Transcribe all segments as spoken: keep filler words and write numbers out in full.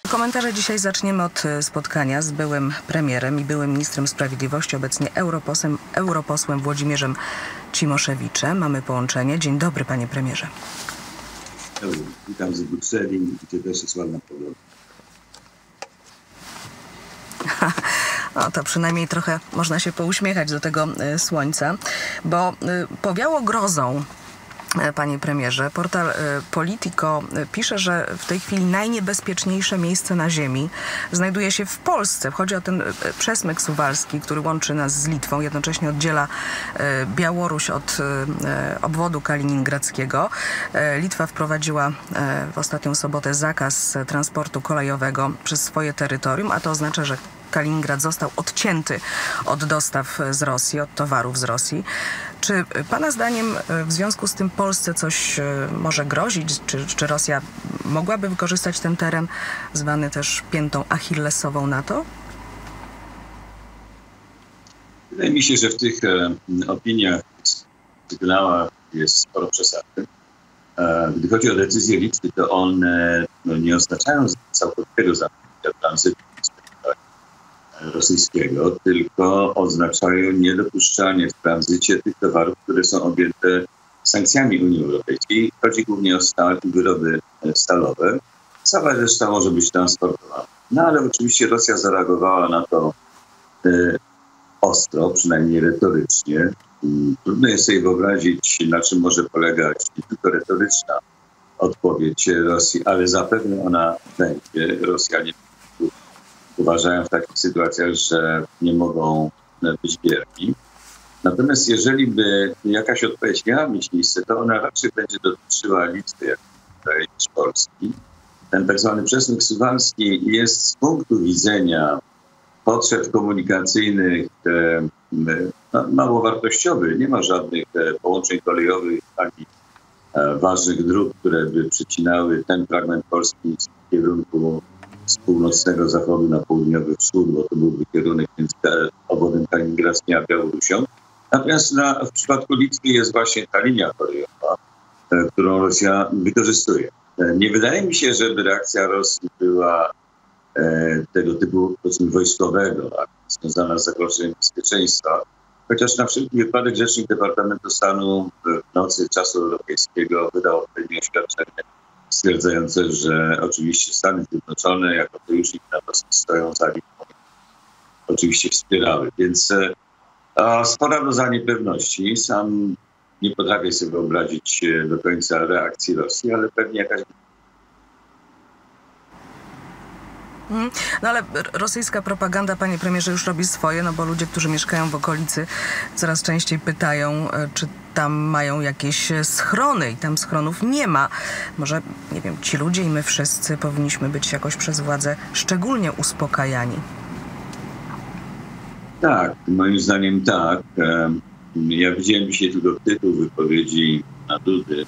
Komentarze dzisiaj zaczniemy od spotkania z byłym premierem i byłym ministrem sprawiedliwości, obecnie europosłem, europosłem Włodzimierzem Cimoszewiczem. Mamy połączenie. Dzień dobry, panie premierze. Witam z Brukseli, gdzie też jest ładna pogoda. No to przynajmniej trochę można się pouśmiechać do tego y, słońca, bo y, powiało grozą. Panie premierze, portal Politico pisze, że w tej chwili najniebezpieczniejsze miejsce na ziemi znajduje się w Polsce. Chodzi o ten przesmyk suwalski, który łączy nas z Litwą, jednocześnie oddziela Białoruś od obwodu kaliningradzkiego. Litwa wprowadziła w ostatnią sobotę zakaz transportu kolejowego przez swoje terytorium, a to oznacza, że Kaliningrad został odcięty od dostaw z Rosji, od towarów z Rosji. Czy pana zdaniem w związku z tym Polsce coś może grozić? Czy, czy Rosja mogłaby wykorzystać ten teren, zwany też piętą achillesową NATO? Wydaje mi się, że w tych e, opiniach, sygnałach jest sporo przesady. E, gdy chodzi o decyzje Litwy, to one no, nie oznaczają całkowitego zamknięcia tranzytu rosyjskiego, tylko oznaczają niedopuszczanie w tranzycie tych towarów, które są objęte sankcjami Unii Europejskiej. Chodzi głównie o stal i wyroby stalowe. Cała reszta może być transportowana. No ale oczywiście Rosja zareagowała na to e, ostro, przynajmniej retorycznie. Trudno jest sobie wyobrazić, na czym może polegać nie tylko retoryczna odpowiedź Rosji, ale zapewne ona będzie. Rosjanie uważają w takich sytuacjach, że nie mogą być bierni. Natomiast jeżeli by jakaś odpowiedź miała mieć miejsce, to ona raczej będzie dotyczyła Litwy jak tutaj niż Polski. Ten tak zwany przesmyk suwalski jest z punktu widzenia potrzeb komunikacyjnych e, no, mało wartościowy. Nie ma żadnych e, połączeń kolejowych ani e, ważnych dróg, które by przecinały ten fragment Polski w kierunku z północnego zachodu na południowy wschód, bo to byłby kierunek między obwodem kaliningradzkim a Białorusią. Natomiast na, w przypadku Litwy jest właśnie ta linia kolejowa, e, którą Rosja wykorzystuje. E, nie wydaje mi się, żeby reakcja Rosji była e, tego typu, powiedzmy, wojskowego, tak, związana z zagrożeniem bezpieczeństwa. Chociaż na wszelki wypadek rzecznik Departamentu Stanu w nocy czasu europejskiego wydał odpowiednie oświadczenie stwierdzające, że oczywiście Stany Zjednoczone jako sojusznik natowski stoją za Litwą. Oczywiście wspierały. Więc e, spora doza niepewności. Sam nie potrafię sobie wyobrazić do końca reakcji Rosji, ale pewnie jakaś... No ale rosyjska propaganda, panie premierze, już robi swoje, no bo ludzie, którzy mieszkają w okolicy, coraz częściej pytają, czy tam mają jakieś schrony i tam schronów nie ma. Może, nie wiem, ci ludzie i my wszyscy powinniśmy być jakoś przez władzę szczególnie uspokajani. Tak, moim zdaniem tak. Ja widziałem dzisiaj tylko tytuł wypowiedzi na Dudy,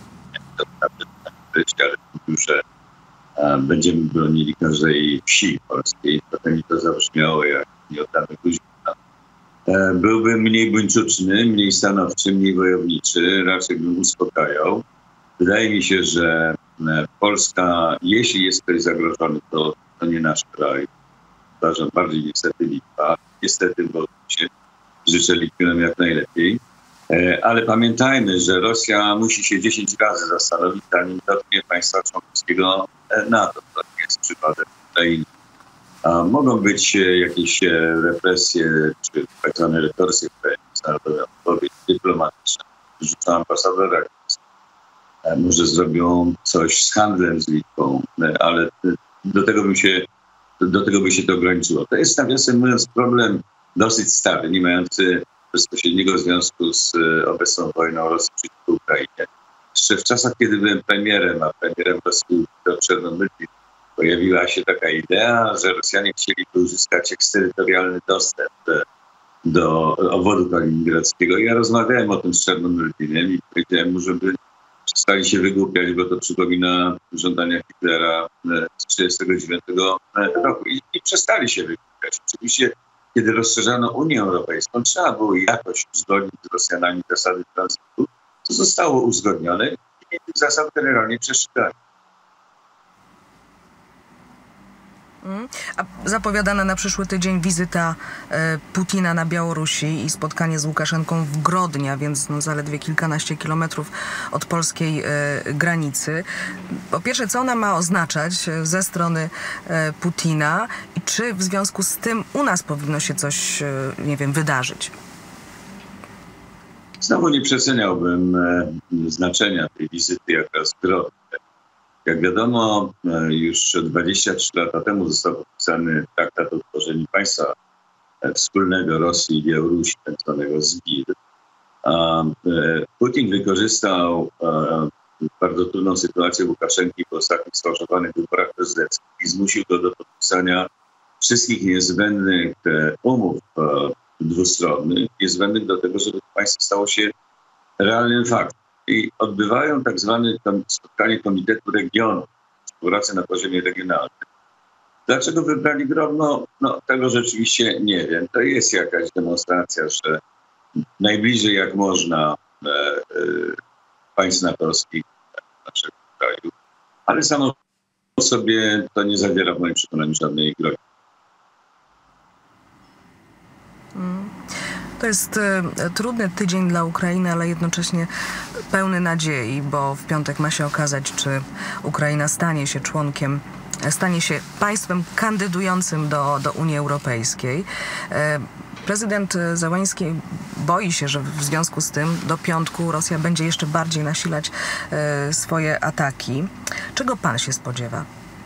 ale że będziemy bronili każdej wsi polskiej. Trochę mi to zabrzmiało jak nie oddamy Guzina. Byłbym mniej buńczuczny, mniej stanowczy, mniej wojowniczy. Raczej bym uspokajał. Wydaje mi się, że Polska, jeśli jest ktoś zagrożony, to, to nie nasz kraj. Uważam bardziej niestety Litwa. Niestety, bo się życzę Litwinom jak najlepiej. Ale pamiętajmy, że Rosja musi się dziesięć razy zastanowić, zanim dotknie państwa członkowskiego NATO. To nie jest przypadek Ukrainy. A mogą być jakieś represje, czy tak zwane retorsje, które międzynarodowe odpowiedź dyplomatyczne. Rzucą ambasadora. Może zrobią coś z handlem z Litwą, ale do tego by się, do tego by się to ograniczyło. To jest, nawiasem mówiąc, problem dosyć stary, nie mający bezpośredniego związku z obecną wojną Rosji przeciwko Ukrainie. Jeszcze w czasach, kiedy byłem premierem, a premierem Rosji do Czernobylii, pojawiła się taka idea, że Rosjanie chcieliby uzyskać eksterytorialny dostęp do obwodu kaliningradzkiego. Ja rozmawiałem o tym z Czernobylinem i powiedziałem mu, żeby przestali się wygłupiać, bo to przypomina żądania Hitlera z tysiąc dziewięćset trzydziestego dziewiątego roku. I, i przestali się wygłupiać. Oczywiście, kiedy rozszerzano Unię Europejską, trzeba było jakoś uzgodnić z Rosjanami zasady tranzytu, to zostało uzgodnione i tych zasad generalnie przestrzegano. A zapowiadana na przyszły tydzień wizyta e, Putina na Białorusi i spotkanie z Łukaszenką w Grodnie, więc no, zaledwie kilkanaście kilometrów od polskiej e, granicy. Po pierwsze, co ona ma oznaczać ze strony e, Putina i czy w związku z tym u nas powinno się coś, e, nie wiem, wydarzyć? Znowu nie przeceniałbym e, znaczenia tej wizyty jak raz w Grodnie. Jak wiadomo, już dwadzieścia trzy lata temu został podpisany traktat o utworzeniu państwa wspólnego Rosji i Białorusi, tak zwanego zbir. Putin wykorzystał bardzo trudną sytuację Łukaszenki po ostatnich sfałszowanych wyborach prezydenckich i zmusił go do podpisania wszystkich niezbędnych umów dwustronnych, niezbędnych do tego, żeby państwo stało się realnym faktem. I odbywają tak zwane spotkanie Komitetu Regionów, współpracy na poziomie regionalnym. Dlaczego wybrali Grodno? No, tego rzeczywiście nie wiem. To jest jakaś demonstracja, że najbliżej jak można e, e, państw natowskich naszego kraju. Ale samo sobie to nie zawiera w moim przekonaniu żadnej groźby. Mm. To jest e, trudny tydzień dla Ukrainy, ale jednocześnie pełny nadziei, bo w piątek ma się okazać, czy Ukraina stanie się członkiem, stanie się państwem kandydującym do, do Unii Europejskiej. E, prezydent Zełański boi się, że w związku z tym do piątku Rosja będzie jeszcze bardziej nasilać e, swoje ataki. Czego pan się spodziewa?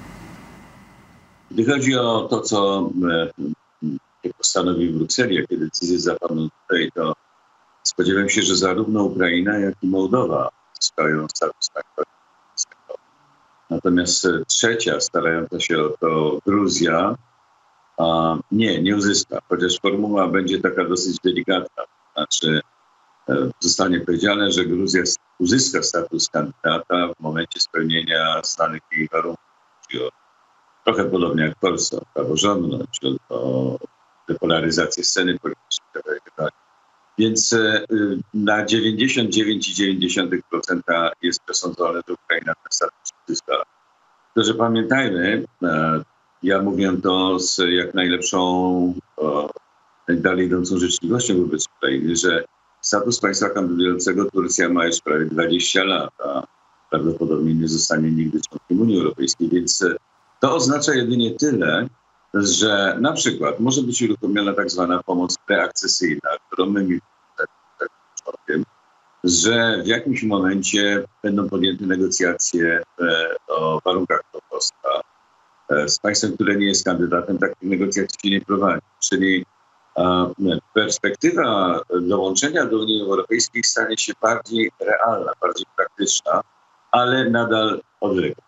Gdy chodzi o to, co e, postanowił w Brukseli, jakie decyzje zapadną tutaj, to spodziewam się, że zarówno Ukraina, jak i Mołdowa zyskają status państwa. Natomiast trzecia, starająca się o to Gruzja, a nie, nie uzyska. Chociaż formuła będzie taka dosyć delikatna. Znaczy e, zostanie powiedziane, że Gruzja uzyska status kandydata w momencie spełnienia znanych jej warunków. Czyli o, trochę podobnie jak w Polsce, o praworządność, o depolaryzację sceny politycznej itd. Więc y, na dziewięćdziesiąt dziewięć przecinek dziewięć procent jest przesądzone, że Ukraina ten status uzyska. To, że pamiętajmy, y, ja mówię to z jak najlepszą, y, dalej idącą życzliwością wobec Ukrainy, że status państwa kandydującego Turcja ma już prawie dwadzieścia lat, a prawdopodobnie nie zostanie nigdy członkiem Unii Europejskiej. Więc y, to oznacza jedynie tyle, że na przykład może być uruchomiona tak zwana pomoc preakcesyjna, którą my tak członkiem, że w jakimś momencie będą podjęte negocjacje e, o warunkach członkostwa e, z państwem, które nie jest kandydatem, takich negocjacji się nie prowadzi. Czyli e, perspektywa dołączenia do Unii Europejskiej stanie się bardziej realna, bardziej praktyczna, ale nadal odległa.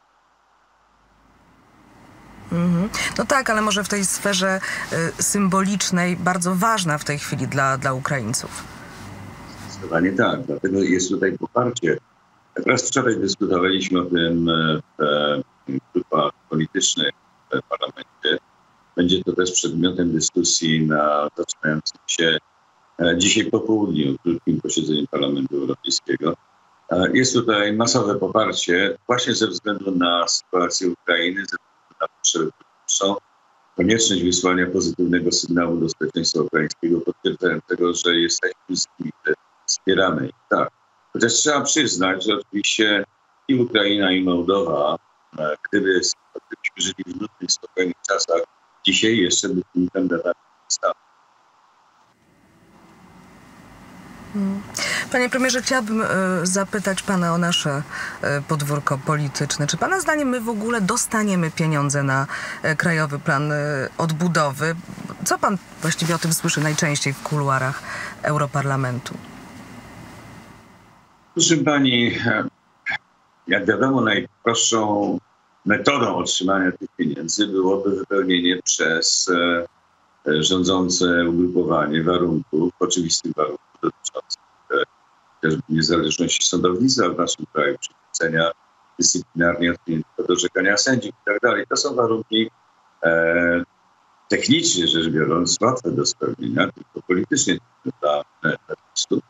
Mm-hmm. No tak, ale może w tej sferze y, symbolicznej, bardzo ważna w tej chwili dla, dla Ukraińców. Zdecydowanie tak, dlatego jest tutaj poparcie. Jak raz wczoraj dyskutowaliśmy o tym w grupach politycznych w parlamencie. Będzie to też przedmiotem dyskusji na zaczynającym się dzisiaj po południu w krótkim posiedzeniu Parlamentu Europejskiego. Jest tutaj masowe poparcie właśnie ze względu na sytuację Ukrainy, ze na potrzeby polityczną, konieczność wysłania pozytywnego sygnału do społeczeństwa ukraińskiego, potwierdzającego, że jesteśmy z nimi, wspieramy ich. Tak. Chociaż trzeba przyznać, że oczywiście i Ukraina, i Mołdowa, gdyby, gdybyśmy żyli w nudnych, spokojnych czasach, dzisiaj jeszcze by tymi kandydatami nie stały. Panie premierze, chciałabym zapytać pana o nasze podwórko polityczne. Czy pana zdaniem my w ogóle dostaniemy pieniądze na Krajowy Plan Odbudowy? Co pan właściwie o tym słyszy najczęściej w kuluarach Europarlamentu? Proszę pani, jak wiadomo, najprostszą metodą otrzymania tych pieniędzy byłoby wypełnienie przez rządzące ugrupowanie warunków, oczywistych warunków dotyczących chociażby niezależności sądownictwa w naszym kraju, przywrócenia dyscyplinarnie odmiennego do orzekania sędziów i tak dalej. To są warunki e, technicznie rzecz biorąc łatwe do spełnienia, tylko politycznie dla lobistów.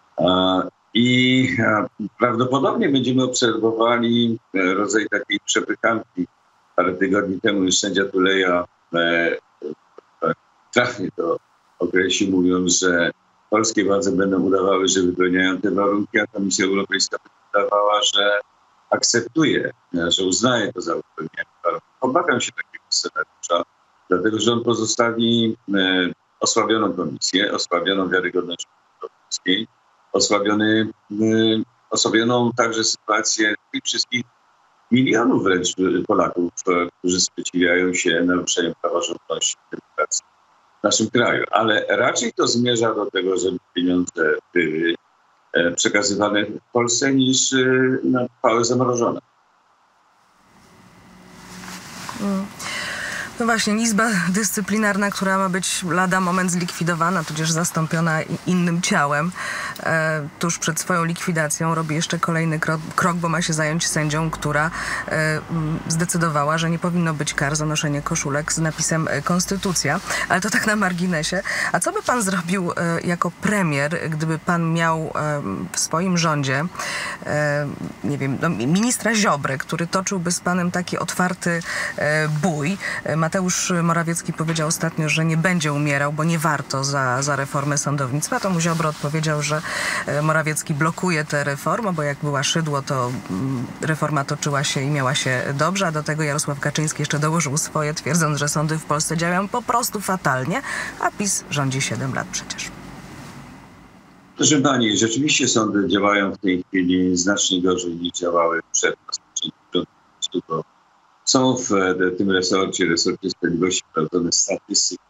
I a, prawdopodobnie będziemy obserwowali rodzaj takiej przepychanki parę tygodni temu już sędzia Tuleja e, e, trafnie to określił, mówiąc, że polskie władze będą udawały, że wypełniają te warunki, a Komisja Europejska udawała, że akceptuje, że uznaje to za wypełnianie warunków. Obawiam się takiego scenariusza, dlatego że on pozostawi e, osłabioną komisję, osłabioną wiarygodność Europejskiej, osłabiony, e, osłabioną także sytuację tych wszystkich milionów wręcz Polaków, którzy sprzeciwiają się naruszeniu praworządności i demokracji w naszym kraju. Ale raczej to zmierza do tego, żeby pieniądze były przekazywane w Polsce niż na trwałe zamrożone. Mm. No właśnie, Izba Dyscyplinarna, która ma być lada moment zlikwidowana, tudzież zastąpiona innym ciałem, e, tuż przed swoją likwidacją robi jeszcze kolejny krok, krok, bo ma się zająć sędzią, która e, zdecydowała, że nie powinno być kar za noszenie koszulek z napisem Konstytucja. Ale to tak na marginesie. A co by pan zrobił e, jako premier, gdyby pan miał e, w swoim rządzie, e, nie wiem, no, ministra Ziobrę, który toczyłby z panem taki otwarty e, bój? Mateusz Morawiecki powiedział ostatnio, że nie będzie umierał, bo nie warto za, za reformę sądownictwa. To mu Ziobro odpowiedział, że Morawiecki blokuje tę reformę, bo jak była Szydło, to reforma toczyła się i miała się dobrze, a do tego Jarosław Kaczyński jeszcze dołożył swoje, twierdząc, że sądy w Polsce działają po prostu fatalnie, a PiS rządzi siedem lat przecież. Proszę pani, rzeczywiście sądy działają w tej chwili znacznie gorzej niż działały przed rozpoczęciem rządu. Są w tym resorcie, resorcie sprawiedliwości prowadzone statystyki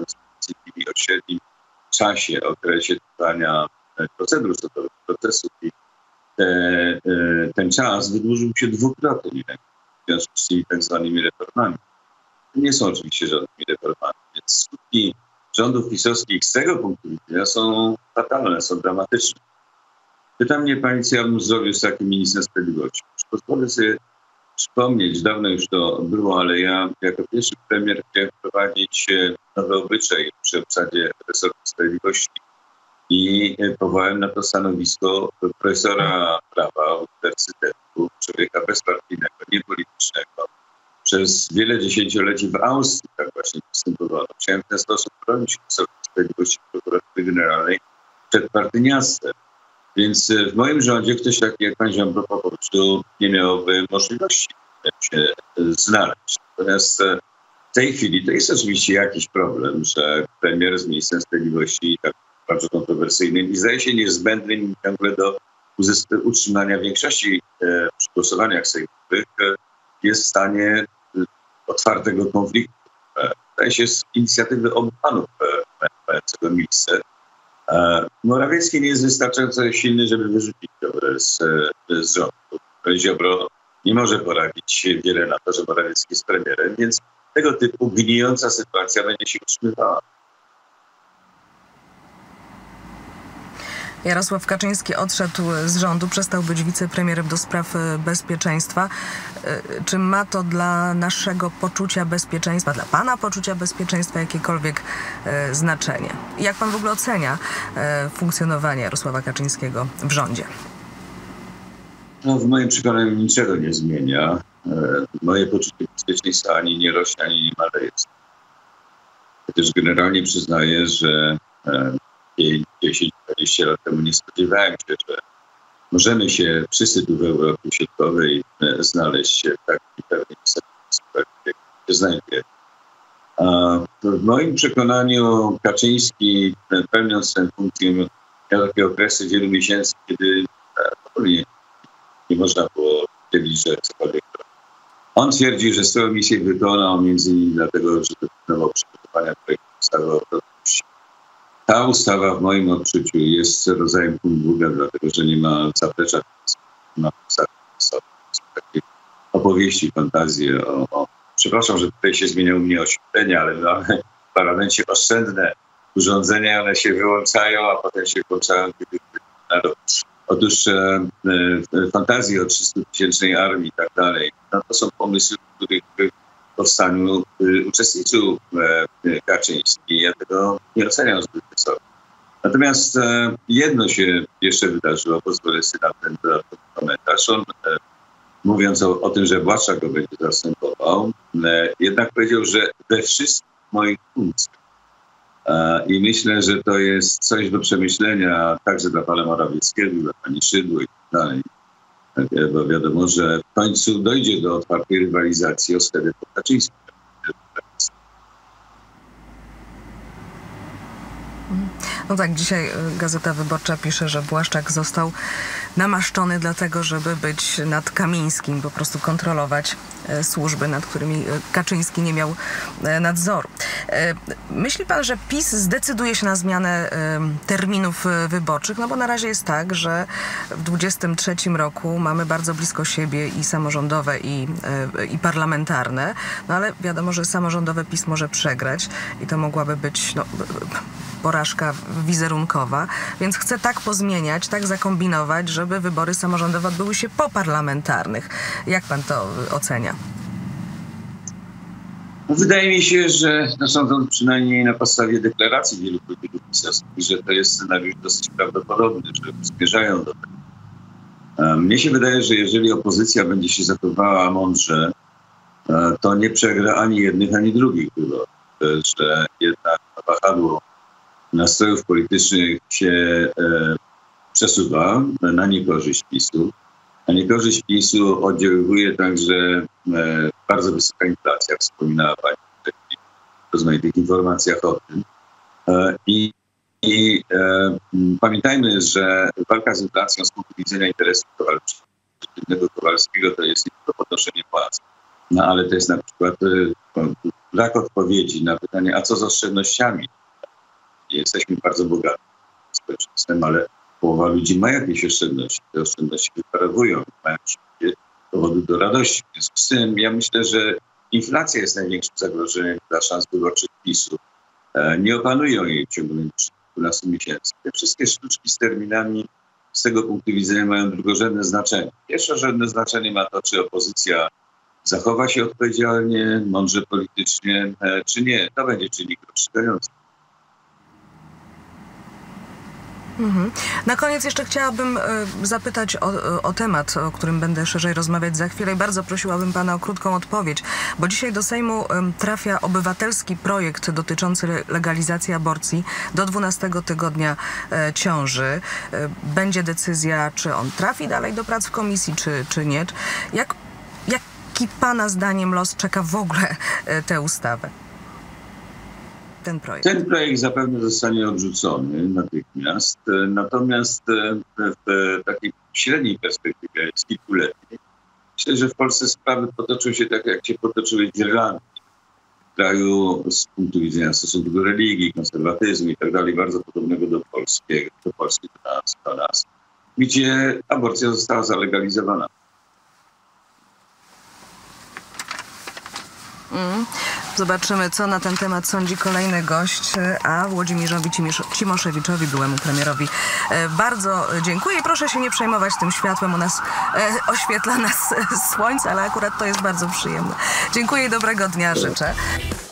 o średnim czasie, okresie trwania procedur sądowych, procesów i te, ten czas wydłużył się dwukrotnie w związku z tymi tak zwanymi reformami. To nie są oczywiście żadnymi reformami, więc skutki rządów pisowskich z tego punktu widzenia są fatalne, są dramatyczne. Pyta mnie pani, co ja bym zrobił z takim ministrem sprawiedliwości. Pozwolę sobie przypomnieć, dawno już to było, ale ja jako pierwszy premier chciałem wprowadzić nowy obyczaj przy obsadzie resortu sprawiedliwości i powołałem na to stanowisko profesora prawa uniwersytetu, człowieka bezpartyjnego, niepolitycznego. Przez wiele dziesięcioleci w Austrii tak właśnie postępowano. Chciałem w ten sposób bronić resortu sprawiedliwości prokuratury generalnej przed partyniactwem. Więc w moim rządzie ktoś taki jak pan Ziobro po prostu nie miałby możliwości się znaleźć. Natomiast w tej chwili to jest oczywiście jakiś problem, że premier z ministrem sprawiedliwości, tak bardzo kontrowersyjnym i zdaje się niezbędnym ciągle do utrzymania większości przy głosowaniach sejmowych, jest w stanie otwartego konfliktu. Zdaje się z inicjatywy obu panów mającego miejsce. Morawiecki nie jest wystarczająco silny, żeby wyrzucić Ziobrę z, z rządu. Ziobro nie może poradzić wiele na to, że Morawiecki jest premierem, więc tego typu gnijąca sytuacja będzie się utrzymywała. Jarosław Kaczyński odszedł z rządu, przestał być wicepremierem do spraw bezpieczeństwa. Czy ma to dla naszego poczucia bezpieczeństwa, dla pana poczucia bezpieczeństwa jakiekolwiek e, znaczenie? I jak pan w ogóle ocenia e, funkcjonowanie Jarosława Kaczyńskiego w rządzie? No, w moim przekonaniu niczego nie zmienia. E, moje poczucie bezpieczeństwa ani nie rośnie, ani nie maleje. Chociaż generalnie przyznaję, że e, dziesięć dwadzieścia lat temu nie spodziewałem się, że możemy się wszyscy tu w Europie Środkowej znaleźć się w takiej pewnej sytuacji, jak się znajduje. W moim przekonaniu Kaczyński, pełniąc tę funkcję, miał takie okresy wielu miesięcy, kiedy nie, nie można było wiedzieć, że cokolwiek. On twierdzi, że swoją misję wykonał między innymi dlatego, że dokonał przygotowania projektu ustawy o produkcji. Ta ustawa w moim odczuciu jest rodzajem humbuga, dlatego że nie ma zaplecza, nie ma takiej opowieści, fantazje o, o... Przepraszam, że tutaj się zmieniają mnie oświetlenia, ale mamy w parlamencie oszczędne urządzenia, one się wyłączają, a potem się włączają, kiedy narod. Otóż e, e, fantazje o trzystutysięcznej armii i tak dalej, no to są pomysły, w których w powstaniu e, uczestniczył e, Kaczyński. Ja tego nie oceniam zbyt wysoko. Natomiast e, jedno się jeszcze wydarzyło, pozwolę sobie na ten dodatkowy komentarz. On, e, mówiąc o, o tym, że Błaszczak go będzie zastępował, krytykował. Jednak powiedział, że we wszystkich moich funkcjach. I myślę, że to jest coś do przemyślenia także dla pana Morawieckiego, dla pani Szydło i tak dalej. Bo wiadomo, że w końcu dojdzie do otwartej rywalizacji o stery po Kaczyńskim. No tak, dzisiaj Gazeta Wyborcza pisze, że Błaszczak został namaszczony dlatego, żeby być nad Kamińskim, po prostu kontrolować służby, nad którymi Kaczyński nie miał nadzoru. Myśli pan, że PiS zdecyduje się na zmianę terminów wyborczych? No bo na razie jest tak, że w dwudziestym trzecim roku mamy bardzo blisko siebie i samorządowe, i, i parlamentarne, no ale wiadomo, że samorządowe PiS może przegrać i to mogłaby być no, porażka wizerunkowa, więc chce tak pozmieniać, tak zakombinować, żeby wybory samorządowe odbyły się po parlamentarnych. Jak pan to ocenia? Wydaje mi się, że no sądząc przynajmniej na podstawie deklaracji wielu polityków pisowskich, że to jest scenariusz dosyć prawdopodobny, że zmierzają do tego. Mnie się wydaje, że jeżeli opozycja będzie się zachowała mądrze, to nie przegra ani jednych, ani drugich wyborów. Że jednak wahadło nastrojów politycznych się e, przesuwa na niekorzyść PiSu. Na niekorzyść PiSu oddziaływuje także e, bardzo wysoka inflacja. Wspominała pani w rozmaitych informacjach o tym. E, I i e, pamiętajmy, że walka z inflacją z punktu widzenia interesu Kowalskiego, Kowalskiego to jest nie tylko podnoszenie płac, no ale to jest na przykład e, brak odpowiedzi na pytanie, a co z oszczędnościami? Jesteśmy bardzo bogatym społeczeństwem, ale połowa ludzi ma jakieś oszczędności. Te oszczędności wyparowują, mają powody do radości. W związku z tym ja myślę, że inflacja jest największym zagrożeniem dla szans wyborczych PiSu. Nie opanują jej w ciągu kilkunastu miesięcy. Te wszystkie sztuczki z terminami z tego punktu widzenia mają drugorzędne znaczenie. Pierwszorzędne znaczenie ma to, czy opozycja zachowa się odpowiedzialnie, mądrze politycznie, czy nie. To będzie czynnik rozstrzygający. Mhm. Na koniec jeszcze chciałabym zapytać o, o temat, o którym będę szerzej rozmawiać za chwilę i bardzo prosiłabym pana o krótką odpowiedź, bo dzisiaj do Sejmu trafia obywatelski projekt dotyczący legalizacji aborcji do dwunastego tygodnia ciąży. Będzie decyzja, czy on trafi dalej do prac w komisji, czy, czy nie. Jak, jaki pana zdaniem los czeka w ogóle tę ustawę? Ten projekt. Ten projekt zapewne zostanie odrzucony natychmiast, natomiast w takiej średniej perspektywie, z kilkuletniej, myślę, że w Polsce sprawy potoczą się tak, jak się potoczyły w Irlandii. W kraju z punktu widzenia stosunku do religii, konserwatyzmu i tak dalej, bardzo podobnego do polskiego, do Polski, do nas, do nas, gdzie aborcja została zalegalizowana. Mm. Zobaczymy, co na ten temat sądzi kolejny gość, a Włodzimierzowi Cimoszewiczowi, byłemu premierowi, bardzo dziękuję. Proszę się nie przejmować tym światłem, u nas e, oświetla nas słońce, ale akurat to jest bardzo przyjemne. Dziękuję i dobrego dnia życzę.